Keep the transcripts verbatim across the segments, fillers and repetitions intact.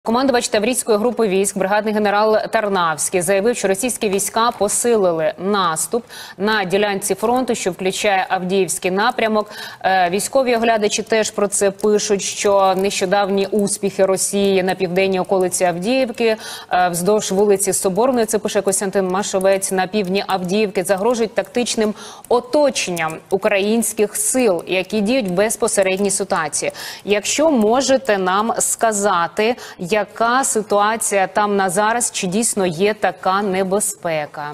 Командувач Таврійської групи військ, бригадний генерал Тарнавський, заявив, що російські війська посилили наступ на ділянці фронту, що включає Авдіївський напрямок. Військові оглядачі теж про це пишуть, що нещодавні успіхи Росії на південній околиці Авдіївки, вздовж вулиці Соборної, це пише Костянтин Машовець, на півдні Авдіївки, загрожують тактичним оточенням українських сил, які діють в безпосередній ситуації. Якщо можете нам сказати, яка ситуація там на зараз, чи дійсно є така небезпека?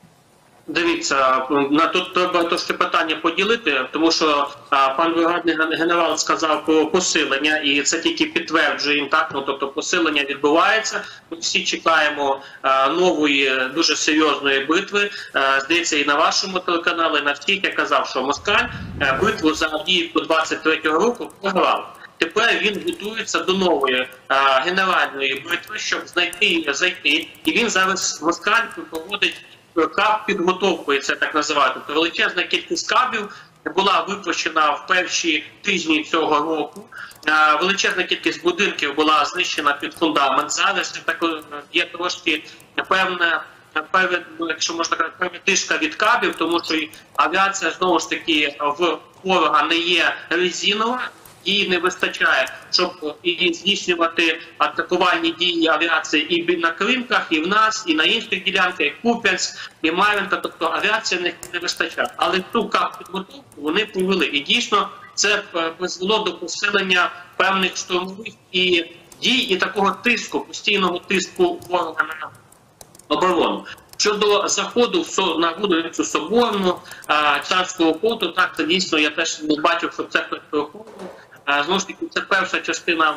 Дивіться, на тут треба трошки питання поділити, тому що а, пан бригадний генерал сказав про посилення, і це тільки підтверджує, так, ну, тобто посилення відбувається. Ми всі чекаємо а, нової, дуже серйозної битви. А, здається, і на вашому телеканалі, на всіх я казав, що Москаль а, битву за Авдіївку двадцять третього року програв. Тепер він готується до нової а, генеральної битви, щоб знайти, зайти. І він зараз, Москаль, проводить кап підготовкою, це так називають. Тобто величезна кількість кабів була випущена в перші тижні цього року. А, величезна кількість будинків була знищена під фундамент. Зараз є трошки певна, певна, якщо можна казати, певна тишка від кабів, тому що авіація, знову ж таки, в ворога не є резинова. Її не вистачає, щоб і здійснювати атакувальні дії авіації і на Кримках, і в нас, і на інших ділянках, і Куп'янськ, і Мар'їнка. Тобто авіації не, не вистачає. Але ту підготовку вони провели. І дійсно це призвело до посилення певних штурмових і дій, і такого тиску, постійного тиску ворога на оборону. Щодо заходу на вулицю Соборну, Царського порту, так, це дійсно, я теж не бачив, що це хтось проходив. Знову ж таки, це перша частина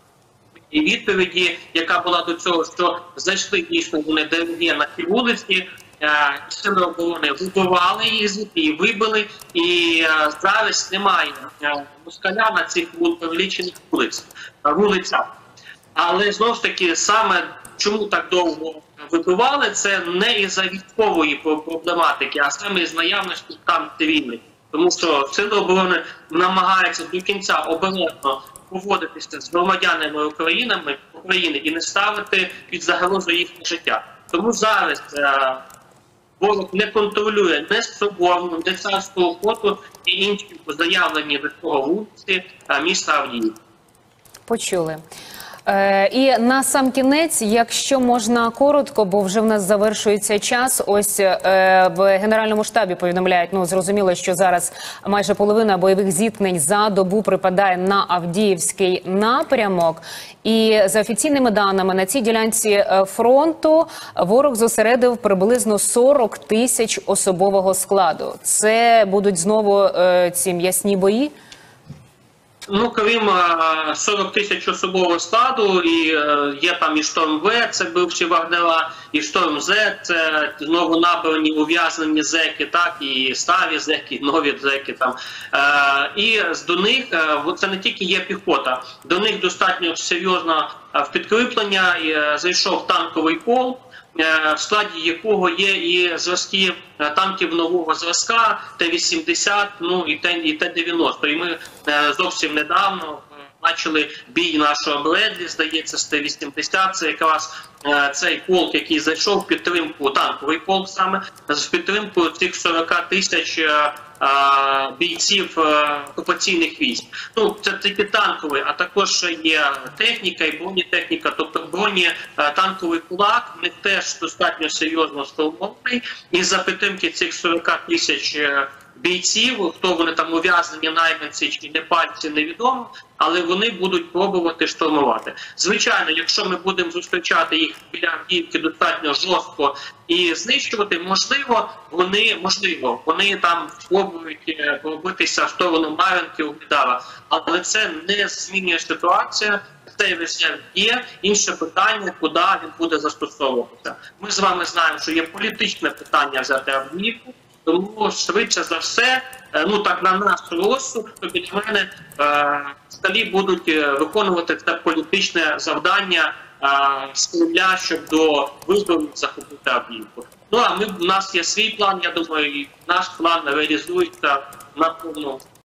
і відповіді, яка була до цього, що зайшли дійсно вони ДРГ на ті вулиці, сили оборони вибивали її звідти, і вибили, і зараз немає москаля на цих величезних вулицях. Але знову ж таки, саме чому так довго вибивали, це не із-за військової проблематики, а саме із наявності там цивільних. Тому що сили оборони намагаються до кінця обережно поводитися з громадянами України, України і не ставити під загрозу їхнє життя. Тому зараз е, ворог не контролює не Соборну, не Царського порту і інші заявлені до цього вулиці е, міста Авдіївки. Почули. Е, і на сам кінець, якщо можна коротко, бо вже в нас завершується час, ось е, в Генеральному штабі повідомляють, ну зрозуміло, що зараз майже половина бойових зіткнень за добу припадає на Авдіївський напрямок. І за офіційними даними, на цій ділянці фронту ворог зосередив приблизно сорок тисяч особового складу. Це будуть знову е, ці м'ясні бої? Ну, крім сорок тисяч особового складу, і е, є там і Шторм В, це бивші Вагнера, і Шторм З, це знову набрані ув'язнені зеки, так, і старі зеки, і нові зеки там. Е, і до них, е, це не тільки є піхота, до них достатньо серйозно в підкріплення, і зайшов танковий полк, в складі якого є і зразки танків нового зразка, Т вісімдесят, ну і Т дев'яносто. І ми зовсім недавно бачили бій нашого Бредлі, здається, з Т вісімдесят. Це якраз цей полк, який зайшов в підтримку, танковий полк саме, в підтримку цих сорока тисяч бійців окупаційних військ. Ну, це тільки танковий, а також є техніка і бронетехніка, тобто бронетанковий кулак, в них теж достатньо серйозно сформований, і за підтримки цих сорока тисяч бійців, хто вони там ув'язнені, найманці чи не пальці, невідомо, але вони будуть пробувати штурмувати. Звичайно, якщо ми будемо зустрічати їх біля Авдіївки достатньо жорстко і знищувати, можливо, вони, можливо, вони там спробують пробитися в сторону Мар'їнки, Угледара, але це не змінює ситуацію. Цей резерв є. Інше питання, куди він буде застосовуватися. Ми з вами знаємо, що є політичне питання взяти Авдіївку, тому швидше за все, ну так на наш розсуд, то від мене сталі будуть виконувати це політичне завдання з Кремля щодо виборів захопити Авдіївку. Ну а ми, у нас є свій план, я думаю, і наш план реалізується на повну